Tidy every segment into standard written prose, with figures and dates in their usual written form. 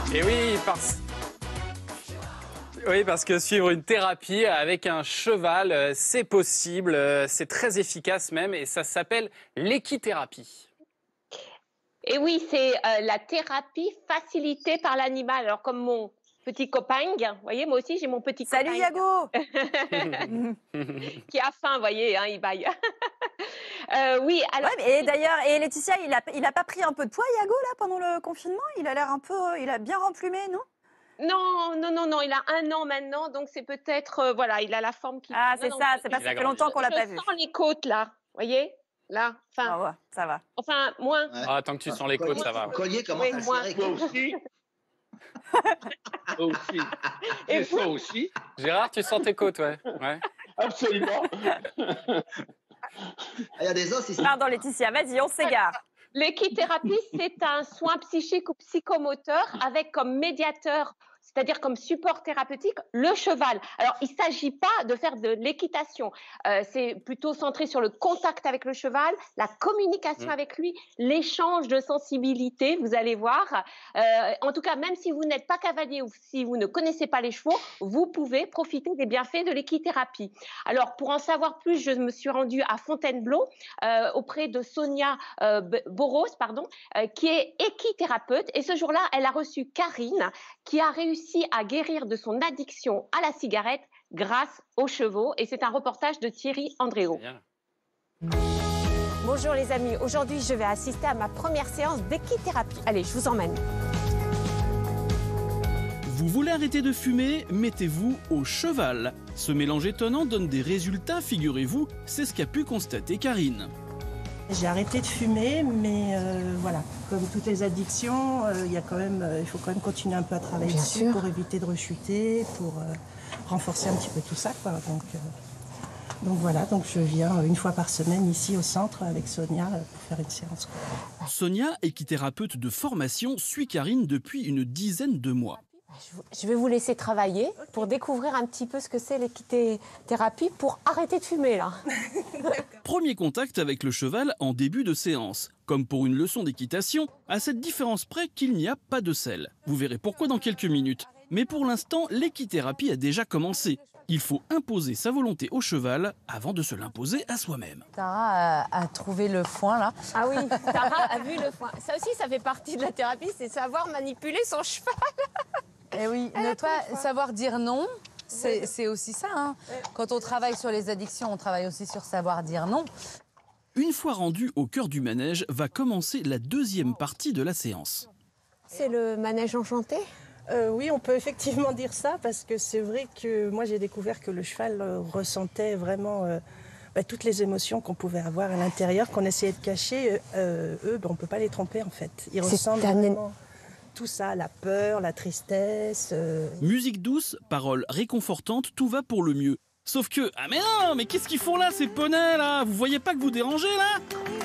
Et oui, parce que suivre une thérapie avec un cheval, c'est possible, c'est très efficace même, et ça s'appelle l'équithérapie. Et oui, c'est la thérapie facilitée par l'animal. Alors, comme mon petit copain, vous voyez, moi aussi, j'ai mon petit copain. Salut Yago. Qui a faim, vous voyez, hein, il baille. Oui, alors... Ouais, et d'ailleurs, et Laetitia, il a pas pris un peu de poids, Yago, là, pendant le confinement? Il a l'air un peu... il a bien remplumé, non? Non, il a 1 an maintenant, donc c'est peut-être... voilà, il a la forme qui... Ah, c'est ça, c'est parce que ça fait longtemps qu'on l'a pas vu. Je sens les côtes, là, vous voyez? Là, enfin... Ah ouais, ça va. Enfin, moins. Ouais. Ah, tant que tu sens les côtes, ça va. Le collier commence Oui, à moi. serrer. Toi aussi. Toi aussi. Et Et vous ça aussi. Gérard, tu sens tes côtes, ouais. Absolument. Il y a des os ici. Pardon Laetitia, vas-y, on s'égare. L'équithérapie, c'est un soin psychique ou psychomoteur avec comme médiateur, c'est-à-dire comme support thérapeutique, le cheval. Alors, il ne s'agit pas de faire de l'équitation. C'est plutôt centré sur le contact avec le cheval, la communication avec lui, l'échange de sensibilité, vous allez voir. En tout cas, même si vous n'êtes pas cavalier ou si vous ne connaissez pas les chevaux, vous pouvez profiter des bienfaits de l'équithérapie. Alors, pour en savoir plus, je me suis rendue à Fontainebleau auprès de Sonia Boros, qui est équithérapeute. Et ce jour-là, elle a reçu Karine, qui a réussi à guérir de son addiction à la cigarette grâce aux chevaux. Et c'est un reportage de Thierry Andréo. Bonjour les amis, aujourd'hui je vais assister à ma première séance d'équithérapie. Allez, je vous emmène. Vous voulez arrêter de fumer? Mettez-vous au cheval. Ce mélange étonnant donne des résultats, figurez-vous, c'est ce qu'a pu constater Karine. J'ai arrêté de fumer, mais voilà, comme toutes les addictions, il faut quand même continuer un peu à travailler dessus pour éviter de rechuter, pour renforcer un petit peu tout ça, quoi. Donc voilà, donc je viens 1 fois par semaine ici au centre avec Sonia pour faire une séance. Sonia, équithérapeute de formation, suit Karine depuis une dizaine de mois. Je vais vous laisser travailler pour découvrir un petit peu ce que c'est l'équithérapie pour arrêter de fumer là. Premier contact avec le cheval en début de séance. Comme pour une leçon d'équitation, à cette différence près qu'il n'y a pas de selle. Vous verrez pourquoi dans quelques minutes. Mais pour l'instant, l'équithérapie a déjà commencé. Il faut imposer sa volonté au cheval avant de se l'imposer à soi-même. Tara a trouvé le foin là. Ah oui, Tara a vu le foin. Ça aussi, ça fait partie de la thérapie, c'est savoir manipuler son cheval. Et oui, savoir dire non, c'est aussi ça. Hein. Quand on travaille sur les addictions, on travaille aussi sur savoir dire non. Une fois rendu au cœur du manège, va commencer la deuxième partie de la séance. C'est le manège enchanté ? Oui, on peut effectivement dire ça, parce que c'est vrai que moi j'ai découvert que le cheval ressentait vraiment toutes les émotions qu'on pouvait avoir à l'intérieur, qu'on essayait de cacher. Eux, on ne peut pas les tromper en fait. Ils ressentent vraiment tout ça, la peur, la tristesse. Musique douce, paroles réconfortantes, tout va pour le mieux. Sauf que, ah mais non, mais qu'est-ce qu'ils font là, ces poneys là? Vous voyez pas que vous dérangez là?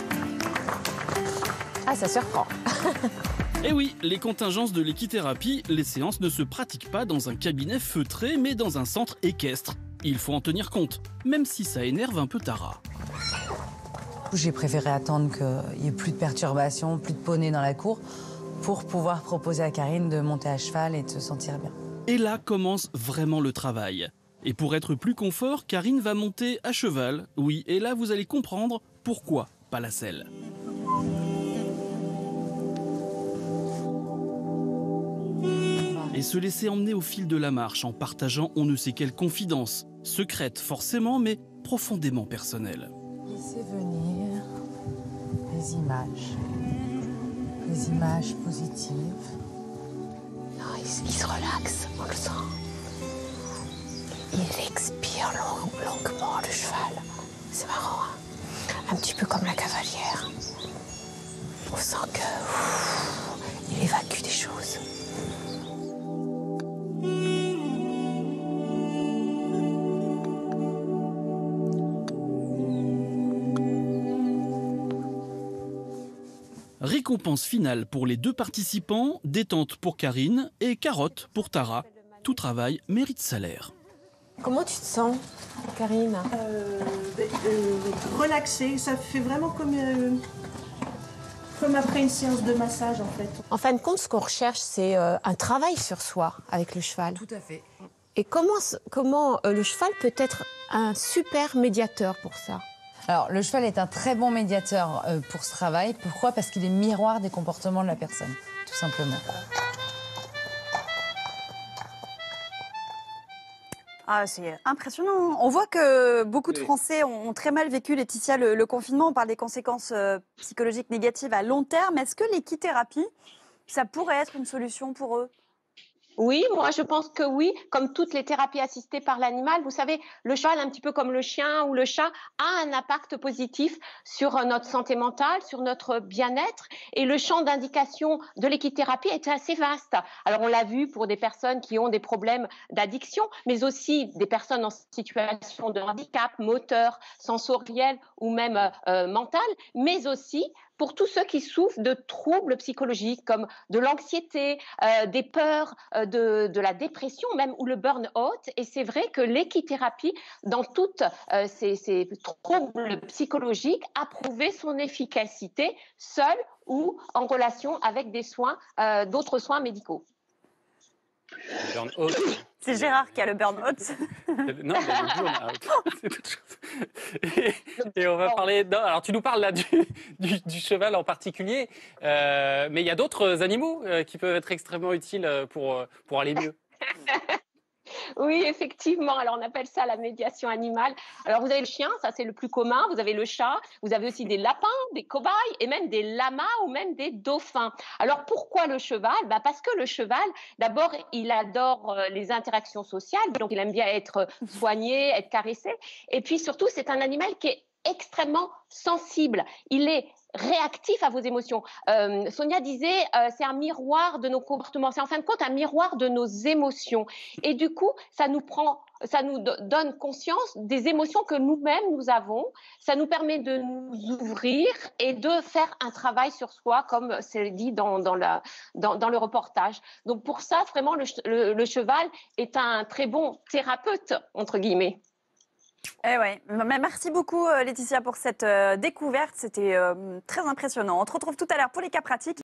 Ah, ça surprend. Eh oui, les contingences de l'équithérapie, les séances ne se pratiquent pas dans un cabinet feutré, mais dans un centre équestre. Il faut en tenir compte, même si ça énerve un peu Tara. J'ai préféré attendre qu'il n'y ait plus de perturbations, plus de poneys dans la cour, pour pouvoir proposer à Karine de monter à cheval et de se sentir bien. Et là commence vraiment le travail. Et pour être plus confort, Karine va monter à cheval. Oui, et là vous allez comprendre pourquoi pas la selle. Et se laisser emmener au fil de la marche en partageant on ne sait quelle confidence, secrète forcément, mais profondément personnelle. Laissez venir les images positives. Non, il se relaxe, on le sent. Il expire longuement, le cheval. C'est marrant, hein, un petit peu comme la cavalière. On sent qu'il évacue des choses. Récompense finale pour les deux participants, détente pour Karine et carotte pour Tara. Tout travail mérite salaire. Comment tu te sens, Karine? Relaxée, ça fait vraiment comme Comme après une séance de massage, en fait. En fin de compte, ce qu'on recherche, c'est un travail sur soi avec le cheval. Tout à fait. Et comment le cheval peut être un super médiateur pour ça? Alors, le cheval est un très bon médiateur pour ce travail. Pourquoi? Parce qu'il est miroir des comportements de la personne, tout simplement. Ah, c'est impressionnant. On voit que beaucoup de Français ont très mal vécu, Laetitia, le confinement. On parle des conséquences psychologiques négatives à long terme. Est-ce que l'équithérapie, ça pourrait être une solution pour eux? Oui, moi je pense que oui, comme toutes les thérapies assistées par l'animal, vous savez, le cheval, un petit peu comme le chien ou le chat, a un impact positif sur notre santé mentale, sur notre bien-être. Et le champ d'indication de l'équithérapie est assez vaste. Alors on l'a vu pour des personnes qui ont des problèmes d'addiction, mais aussi des personnes en situation de handicap moteur, sensoriel ou même mental, mais aussi pour tous ceux qui souffrent de troubles psychologiques comme de l'anxiété, des peurs, de la dépression même ou le burn-out. Et c'est vrai que l'équithérapie, dans toutes ces troubles psychologiques, a prouvé son efficacité seule ou en relation avec des soins, d'autres soins médicaux. Burn-out. C'est Gérard qui a le burn-out. Non, mais le burn-out, c'est autre chose. Et on va parler... Non, alors, tu nous parles là du cheval en particulier, mais il y a d'autres animaux qui peuvent être extrêmement utiles pour aller mieux. Oui, effectivement. Alors, on appelle ça la médiation animale. Alors, vous avez le chien, ça c'est le plus commun. Vous avez le chat. Vous avez aussi des lapins, des cobayes et même des lamas ou même des dauphins. Alors, pourquoi le cheval? Parce que le cheval, d'abord, il adore les interactions sociales. Donc, il aime bien être soigné, être caressé. Et puis, surtout, c'est un animal qui est extrêmement sensible. Il est réactif à vos émotions. Sonia disait, c'est un miroir de nos comportements. C'est en fin de compte un miroir de nos émotions. Et du coup, ça nous donne conscience des émotions que nous-mêmes nous avons. Ça nous permet de nous ouvrir et de faire un travail sur soi, comme c'est dit dans le reportage. Donc pour ça, vraiment, le cheval est un très bon thérapeute, entre guillemets. Eh ouais. Merci beaucoup Laetitia pour cette découverte, c'était très impressionnant. On te retrouve tout à l'heure pour les cas pratiques.